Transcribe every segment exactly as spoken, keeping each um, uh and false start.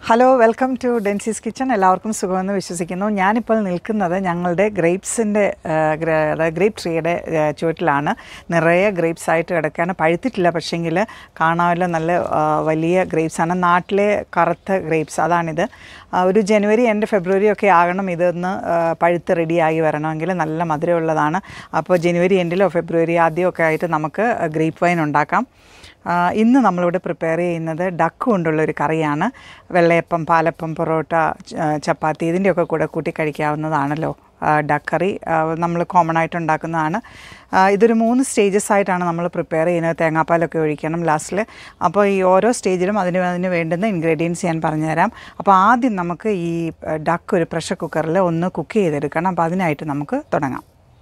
Hello welcome to Denzy's kitchen. എല്ലാവർക്കും സുഖമെന്ന് വിശ്വസിക്കുന്നു. ഞാനിപ്പോൾ നിൽക്കുന്നത് ഞങ്ങളുടെ ഗ്രേപ്സിൻ്റെ അതായത് ഗ്രേപ്പ് ട്രീയുടെ ചുവട്ടിലാണ്. നിറയെ ഗ്രേപ്സ് ആയിട്ട് കിടക്കുകയാണ്. പഴുത്തിട്ടില്ല, പക്ഷേങ്കിൽ കാണാമല്ലോ, നല്ല വലിയ ഗ്രേപ്സാണ്. നാട്ടിലെ കറുത്ത ഗ്രേപ്സ് അതാണിത്. ഒരു ജനുവരി എൻഡ് ഫെബ്രുവരി ഒക്കെ ആകണം ഇതൊന്ന് പഴുത്ത് റെഡിയായി വരണമെങ്കിൽ. നല്ല മധുരമുള്ളതാണ്. അപ്പോൾ ജനുവരി എൻഡിലോ ഫെബ്രുവരി ആദ്യമൊക്കെ ആയിട്ട് നമുക്ക് ഗ്രേപ്പ് വൈൻ ഉണ്ടാക്കാം. ഇന്ന് നമ്മളിവിടെ പ്രിപ്പയർ ചെയ്യുന്നത് ഡക്ക് കൊണ്ടുള്ളൊരു കറിയാണ്. വെള്ളയപ്പം, പാലപ്പം, പൊറോട്ട, ചപ്പാത്തി ഇതിൻ്റെയൊക്കെ കൂടെ കൂട്ടി കഴിക്കാവുന്നതാണല്ലോ ഡക്ക് കറി. നമ്മൾ കോമൺ ആയിട്ട് ഉണ്ടാക്കുന്നതാണ്. ഇതൊരു മൂന്ന് സ്റ്റേജസ് ആയിട്ടാണ് നമ്മൾ പ്രിപ്പയർ ചെയ്യുന്നത്. തേങ്ങാപ്പാലൊക്കെ ഒഴിക്കണം ലാസ്റ്റിൽ. അപ്പോൾ ഈ ഓരോ സ്റ്റേജിലും അതിന് അതിന് വേണ്ടുന്ന ഇൻഗ്രീഡിയൻസ് ഞാൻ പറഞ്ഞുതരാം. അപ്പോൾ ആദ്യം നമുക്ക് ഈ ഡക്ക് ഒരു പ്രഷർ കുക്കറിൽ ഒന്ന് കുക്ക് ചെയ്തെടുക്കണം. അപ്പോൾ അതിനായിട്ട് നമുക്ക് തുടങ്ങാം.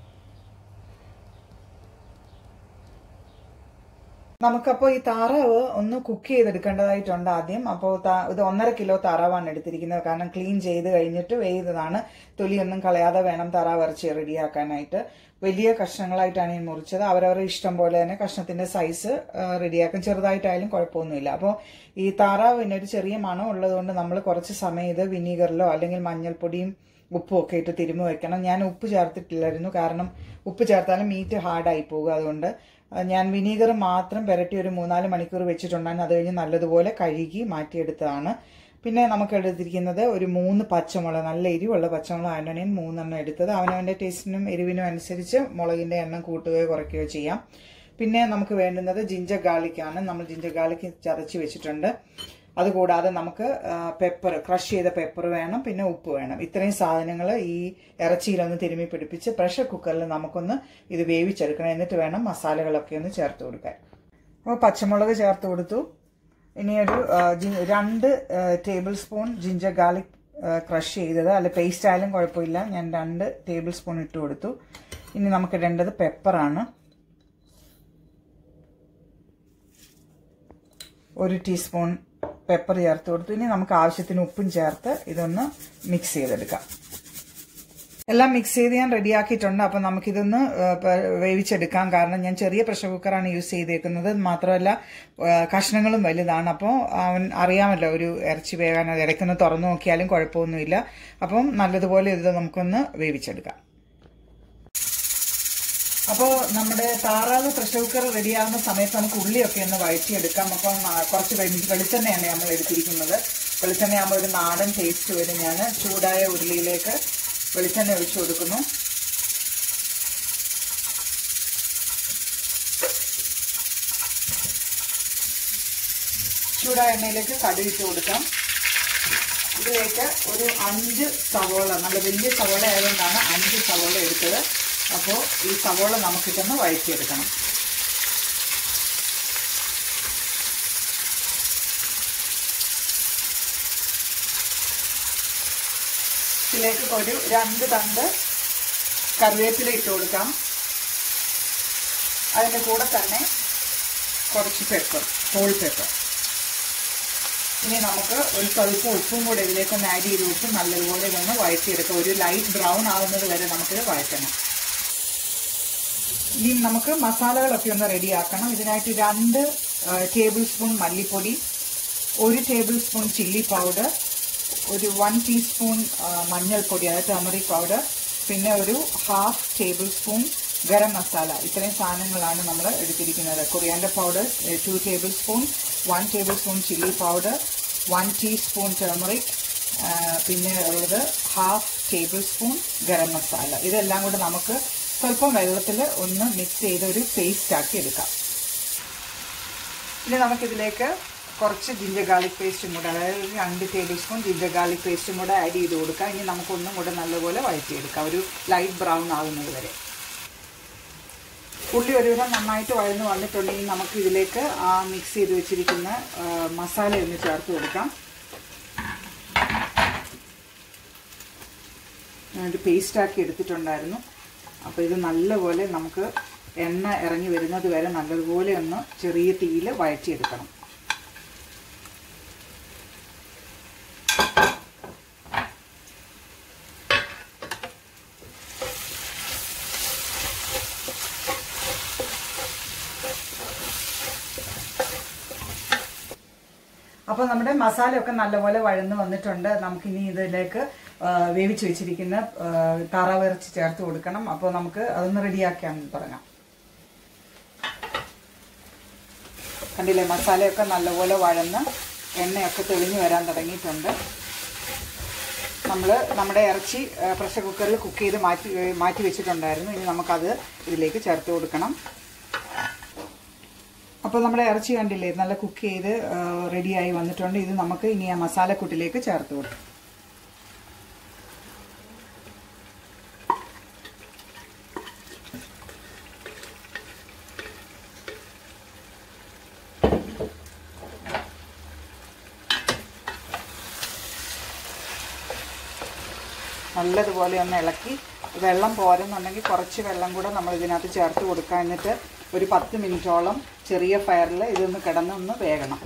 നമുക്കപ്പോൾ ഈ താറാവ് ഒന്ന് കുക്ക് ചെയ്തെടുക്കേണ്ടതായിട്ടുണ്ട് ആദ്യം. അപ്പോൾ ഇത് ഒന്നര കിലോ താറാവാണ് എടുത്തിരിക്കുന്നത്. കാരണം ക്ലീൻ ചെയ്ത് കഴിഞ്ഞിട്ട് വേയ്തതാണ്. തൊലിയൊന്നും കളയാതെ വേണം താറാവ് ഇറച്ചി റെഡിയാക്കാനായിട്ട്. വലിയ കഷ്ണങ്ങളായിട്ടാണ് ഈ മുറിച്ചത്. അവരവരുടെ ഇഷ്ടം പോലെ തന്നെ കഷ്ണത്തിന്റെ സൈസ് റെഡിയാക്കും. ചെറുതായിട്ടായാലും കുഴപ്പമൊന്നുമില്ല. അപ്പോൾ ഈ താറാവിന് ഒരു ചെറിയ മണം ഉള്ളതുകൊണ്ട് നമ്മൾ കുറച്ച് സമയം ഇത് വിനീഗറിലോ അല്ലെങ്കിൽ മഞ്ഞൾപ്പൊടിയും ഉപ്പും ഒക്കെ ഇട്ട് തിരുമ്മി വെക്കണം. ഞാൻ ഉപ്പ് ചേർത്തിട്ടില്ലായിരുന്നു, കാരണം ഉപ്പ് ചേർത്താലും മീറ്റ് ഹാർഡായി പോകും. അതുകൊണ്ട് ഞാൻ വിനീഗർ മാത്രം പുരട്ടി ഒരു മൂന്നാല് മണിക്കൂർ വെച്ചിട്ടുണ്ടായിരുന്നു. അത് കഴിഞ്ഞ് നല്ലതുപോലെ കഴുകി മാറ്റിയെടുത്തതാണ്. പിന്നെ നമുക്ക് എടുത്തിരിക്കുന്നത് ഒരു മൂന്ന് പച്ചമുളക്, നല്ല എരിവുള്ള പച്ചമുളക് ആയതുകൊണ്ട് ഞാൻ മൂന്നെണ്ണം എടുത്തത്. അവനവൻ്റെ ടേസ്റ്റിനും എരിവിനും അനുസരിച്ച് മുളകിൻ്റെ എണ്ണം കൂട്ടുകയോ കുറയ്ക്കുകയോ ചെയ്യാം. പിന്നെ നമുക്ക് വേണ്ടുന്നത് ജിഞ്ചർ ഗാർലിക്കാണ്. നമ്മൾ ജിഞ്ചർ ഗാർലിക്ക് ചതച്ച് വെച്ചിട്ടുണ്ട്. അതുകൂടാതെ നമുക്ക് പെപ്പർ, ക്രഷ് ചെയ്ത പെപ്പർ വേണം, പിന്നെ ഉപ്പ് വേണം. ഇത്രയും സാധനങ്ങൾ ഈ ഇറച്ചിയിലൊന്ന് തിരുമ്മി പിടിപ്പിച്ച് പ്രഷർ കുക്കറിൽ നമുക്കൊന്ന് ഇത് വേവിച്ചെടുക്കണം. എന്നിട്ട് വേണം മസാലകളൊക്കെ ഒന്ന് ചേർത്ത് കൊടുക്കാൻ. അപ്പോൾ പച്ചമുളക് ചേർത്ത് കൊടുത്തു. ഇനി ഒരു രണ്ട് tablespoon ginger garlic crush ചെയ്തത്, അല്ല പേസ്റ്റ് ആയാലും കുഴപ്പമില്ല. ഞാൻ രണ്ട് ടേബിൾ സ്പൂൺ ഇട്ട് കൊടുത്തു. ഇനി നമുക്ക് ഇടേണ്ടത് പെപ്പറാണ്. ഒരു ടീസ്പൂൺ പെപ്പർ ചേർത്ത് കൊടുത്തു. ഇനി നമുക്ക് ആവശ്യത്തിന് ഉപ്പും ചേർത്ത് ഇതൊന്ന് മിക്സ് ചെയ്തെടുക്കാം. എല്ലാം മിക്സ് ചെയ്ത് ഞാൻ റെഡിയാക്കിയിട്ടുണ്ട്. അപ്പം നമുക്കിതൊന്ന് വേവിച്ചെടുക്കാം. കാരണം ഞാൻ ചെറിയ പ്രഷർ കുക്കറാണ് യൂസ് ചെയ്തേക്കുന്നത്. മാത്രമല്ല കഷ്ണങ്ങളും വലുതാണ്. അപ്പോൾ അവൻ അറിയാമല്ലോ, ഒരു ഇറച്ചി വേകാൻ ഇടയ്ക്കൊന്ന് തുറന്നു നോക്കിയാലും കുഴപ്പമൊന്നുമില്ല. അപ്പം നല്ലതുപോലെ ഇത് നമുക്കൊന്ന് വേവിച്ചെടുക്കാം. അപ്പോൾ നമ്മുടെ താറാവ് പ്രഷർ കുക്കർ റെഡിയാകുന്ന സമയത്ത് നമുക്ക് ഉള്ളിയൊക്കെ ഒന്ന് വഴറ്റിയെടുക്കാം. അപ്പം കുറച്ച് വെളിച്ചെണ്ണയാണ് നമ്മൾ എടുത്തിരിക്കുന്നത്. വെളിച്ചെണ്ണയാകുമ്പോൾ ഒരു നാടൻ ടേസ്റ്റ് വരും. ഞാൻ ചൂടായ ഉരുളിയിലേക്ക് വെളിച്ചെണ്ണ ഒഴിച്ചു കൊടുക്കുന്നു. ചൂടായ എണ്ണയിലേക്ക് കടുകിട്ട് കൊടുക്കാം. ഇതിലേക്ക് ഒരു അഞ്ച് സവോള, നല്ല വലിയ സവോള ആയതുകൊണ്ടാണ് അഞ്ച് സവോള എടുത്തത്. അപ്പോൾ ഈ സവോള നമുക്കിട്ടൊന്ന് വഴറ്റിയെടുക്കണം. ഇതിലേക്ക് ഒരു രണ്ട് തണ്ട് കറിവേപ്പില ഇട്ട് കൊടുക്കാം. അതിൻ്റെ കൂടെ തന്നെ കുറച്ച് പെപ്പർ, ഹോൾ പെപ്പർ. ഇനി നമുക്ക് ഒരു സ്വല്പം ഉപ്പും കൂടെ ഇതിലേക്കൊന്ന് ആഡ് ചെയ്ത് കൊടുത്ത് നല്ലതുപോലെ ഇതൊന്ന് വഴറ്റിയെടുക്കാം. ഒരു ലൈറ്റ് ബ്രൗൺ ആവുന്നത് വരെ നമുക്കിത് വഴറ്റണം. ഇനി നമുക്ക് മസാലകളൊക്കെ ഒന്ന് റെഡിയാക്കണം. ഇതിനായിട്ട് രണ്ട് ടേബിൾ സ്പൂൺ മല്ലിപ്പൊടി, ഒരു ടേബിൾ സ്പൂൺ ചില്ലി പൗഡർ, ഒരു വൺ ടീസ്പൂൺ മഞ്ഞൾപ്പൊടി, അതായത് ടർമറിക് പൗഡർ, പിന്നെ ഒരു half tablespoon garam masala. ഇത്രയും സാധനങ്ങളാണ് നമ്മൾ എടുത്തിരിക്കുന്നത്. Coriander powder two tablespoon, one tablespoon chilli powder, one teaspoon turmeric, പിന്നെ ഉള്ളത് half tablespoon garam masala. ഇതെല്ലാം കൂടെ നമുക്ക് സ്വല്പം വെള്ളത്തിൽ ഒന്ന് മിക്സ് ചെയ്ത് ഒരു പേസ്റ്റ് ആക്കി എടുക്കാം. ഇനി നമുക്കിതിലേക്ക് കുറച്ച് ജിഞ്ചർ ഗാർലിക് പേസ്റ്റും കൂടെ, അതായത് രണ്ട് ടേബിൾ സ്പൂൺ ജിഞ്ചർ ഗാർലിക് പേസ്റ്റും കൂടെ ആഡ് ചെയ്ത് കൊടുക്കാം. ഇനി നമുക്കൊന്നും കൂടെ നല്ലപോലെ വഴറ്റിയെടുക്കാം, ഒരു ലൈറ്റ് ബ്രൗൺ ആകുന്നത് വരെ. ഉള്ളി ഒരുവിധം നന്നായിട്ട് വഴന്ന് വന്നിട്ടുണ്ടെങ്കിൽ നമുക്ക് ഇതിലേക്ക് ആ മിക്സ് ചെയ്ത് വെച്ചിരിക്കുന്ന മസാല ഒന്ന് ചേർത്ത് കൊടുക്കാം. ഞാനൊരു പേസ്റ്റാക്കി എടുത്തിട്ടുണ്ടായിരുന്നു. അപ്പോൾ ഇത് നല്ലപോലെ നമുക്ക് എണ്ണ ഇറങ്ങി വരുന്നത് വരെ നല്ലതുപോലെ ഒന്ന് ചെറിയ തീയിൽ വഴറ്റിയെടുക്കണം. അപ്പോൾ നമ്മുടെ മസാലയൊക്കെ നല്ലപോലെ വഴന്ന് വന്നിട്ടുണ്ട്. നമുക്കിനി ഇതിലേക്ക് വേവിച്ച് വെച്ചിരിക്കുന്ന താറാവ് ഇറച്ചി ചേർത്ത് കൊടുക്കണം. അപ്പോൾ നമുക്ക് അതൊന്ന് റെഡിയാക്കാൻ തുടങ്ങാം. കണ്ടില്ലേ, മസാലയൊക്കെ നല്ലപോലെ വഴന്ന് എണ്ണയൊക്കെ തെളിഞ്ഞു വരാൻ തുടങ്ങിയിട്ടുണ്ട്. നമ്മൾ നമ്മുടെ ഇറച്ചി പ്രഷർ കുക്കറിൽ കുക്ക് ചെയ്ത് മാറ്റി മാറ്റി വെച്ചിട്ടുണ്ടായിരുന്നു. ഇനി നമുക്കത് ഇതിലേക്ക് ചേർത്ത് കൊടുക്കണം. അപ്പോൾ നമ്മുടെ ഇറച്ചി കണ്ടില്ലേ, നല്ല കുക്ക് ചെയ്ത് റെഡിയായി വന്നിട്ടുണ്ട്. ഇത് നമുക്ക് ഇനി ആ മസാലക്കൂട്ടിലേക്ക് ചേർത്ത് കൊടുക്കാം. നല്ലതുപോലെ ഒന്ന് ഇളക്കി, വെള്ളം പോരെന്നുണ്ടെങ്കിൽ കുറച്ച് വെള്ളം കൂടെ നമ്മൾ ഇതിനകത്ത് ചേർത്ത് കൊടുക്കുക. എന്നിട്ട് ഒരു പത്ത് മിനിറ്റോളം ചെറിയ ഫയറിൽ ഇതൊന്ന് കിടന്നൊന്ന് വേകണം.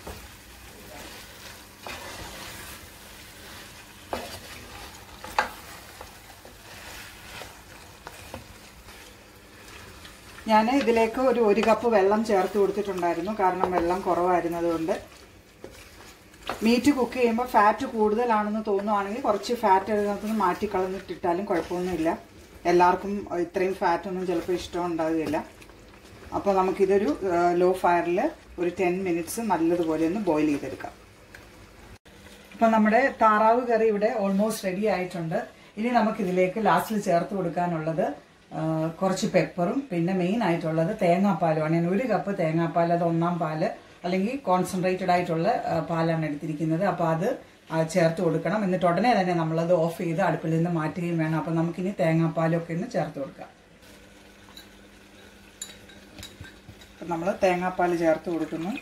ഞാൻ ഇതിലേക്ക് ഒരു ഒരു കപ്പ് വെള്ളം ചേർത്ത് കൊടുത്തിട്ടുണ്ടായിരുന്നു. കാരണം വെള്ളം കുറവായിരുന്നതുകൊണ്ട്. മീറ്റ് കുക്ക് ചെയ്യുമ്പോൾ ഫാറ്റ് കൂടുതലാണെന്ന് തോന്നുവാണെങ്കിൽ കുറച്ച് ഫാറ്റ് അതിനകത്തുനിന്ന് മാറ്റിക്കളഞ്ഞിട്ടിട്ടാലും കുഴപ്പമൊന്നുമില്ല. എല്ലാവർക്കും ഇത്രയും ഫാറ്റൊന്നും ചിലപ്പോൾ ഇഷ്ടം ഉണ്ടാവുകയില്ല. അപ്പോൾ നമുക്കിതൊരു ലോ ഫയറിൽ ഒരു ടെൻ മിനിറ്റ്സ് നല്ലതുപോലെ ഒന്ന് ബോയിൽ ചെയ്തെടുക്കാം. അപ്പോൾ നമ്മുടെ താറാവ് കറി ഇവിടെ ഓൾമോസ്റ്റ് റെഡി ആയിട്ടുണ്ട്. ഇനി നമുക്കിതിലേക്ക് ലാസ്റ്റിൽ ചേർത്ത് കൊടുക്കാനുള്ളത് കുറച്ച് പെപ്പറും പിന്നെ മെയിൻ ആയിട്ടുള്ളത് തേങ്ങാപ്പാലുമാണ്. ഞാൻ ഒരു കപ്പ് തേങ്ങാപ്പാൽ, അത് ഒന്നാം പാല് അല്ലെങ്കിൽ കോൺസെൻട്രേറ്റഡ് ആയിട്ടുള്ള പാലാണ് എടുത്തിരിക്കുന്നത്. അപ്പോൾ അത് ചേർത്ത് കൊടുക്കണം. എന്നിട്ട് ഉടനെ തന്നെ നമ്മളത് ഓഫ് ചെയ്ത് അടുപ്പിൽ നിന്ന് മാറ്റുകയും വേണം. അപ്പോൾ നമുക്കിനി തേങ്ങാപ്പാലൊക്കെ ഒന്ന് ചേർത്ത് കൊടുക്കാം. അപ്പം നമ്മൾ തേങ്ങാപ്പാൽ ചേർത്ത് കൊടുക്കുന്നു.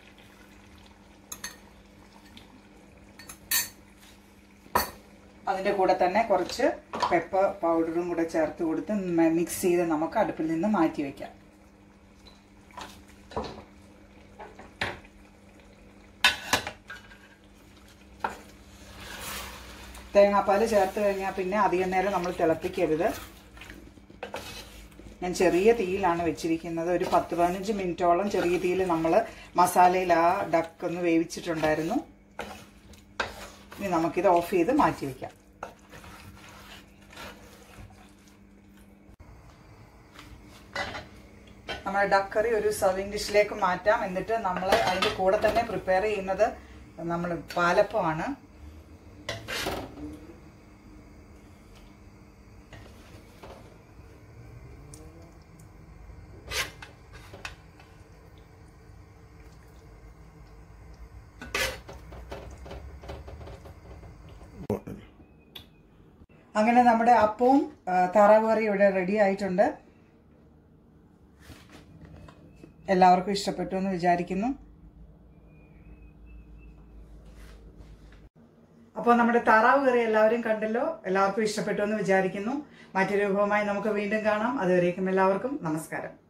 അതിൻ്റെ കൂടെ തന്നെ കുറച്ച് പെപ്പർ പൗഡറും കൂടെ ചേർത്ത് കൊടുത്ത് മിക്സ് ചെയ്ത് നമുക്ക് അടുപ്പിൽ നിന്ന് മാറ്റി വയ്ക്കാം. തേങ്ങാപ്പാൽ ചേർത്ത് കഴിഞ്ഞാൽ പിന്നെ അധികം നേരം നമ്മൾ തിളപ്പിക്കരുത്. ഞാൻ ചെറിയ തീയിലാണ് വെച്ചിരിക്കുന്നത്. ഒരു പത്ത് പതിനഞ്ച് മിനിറ്റോളം ചെറിയ തീയിൽ നമ്മൾ മസാലയിൽ ആ ഡക്ക് ഒന്ന് വേവിച്ചിട്ടുണ്ടായിരുന്നു. ഇനി നമുക്കിത് ഓഫ് ചെയ്ത് മാറ്റി വയ്ക്കാം. നമ്മുടെ ഡക്ക് കറി ഒരു സർവിങ് ഡിഷിലേക്ക് മാറ്റാം. എന്നിട്ട് നമ്മൾ അതിൻ്റെ കൂടെ തന്നെ പ്രിപ്പയർ ചെയ്യുന്നത് നമ്മൾ പാലപ്പമാണ്. അങ്ങനെ നമ്മുടെ അപ്പവും താറാവ് കറി ഇവിടെ റെഡി ആയിട്ടുണ്ട്. എല്ലാവർക്കും ഇഷ്ടപ്പെട്ടു എന്ന് വിചാരിക്കുന്നു. അപ്പോൾ നമ്മുടെ താറാവ് കറി എല്ലാവരും കണ്ടല്ലോ. എല്ലാവർക്കും ഇഷ്ടപ്പെട്ടു എന്ന് വിചാരിക്കുന്നു. മറ്റൊരു വിഭവമായി നമുക്ക് വീണ്ടും കാണാം. അതുവരേക്കും എല്ലാവർക്കും നമസ്കാരം.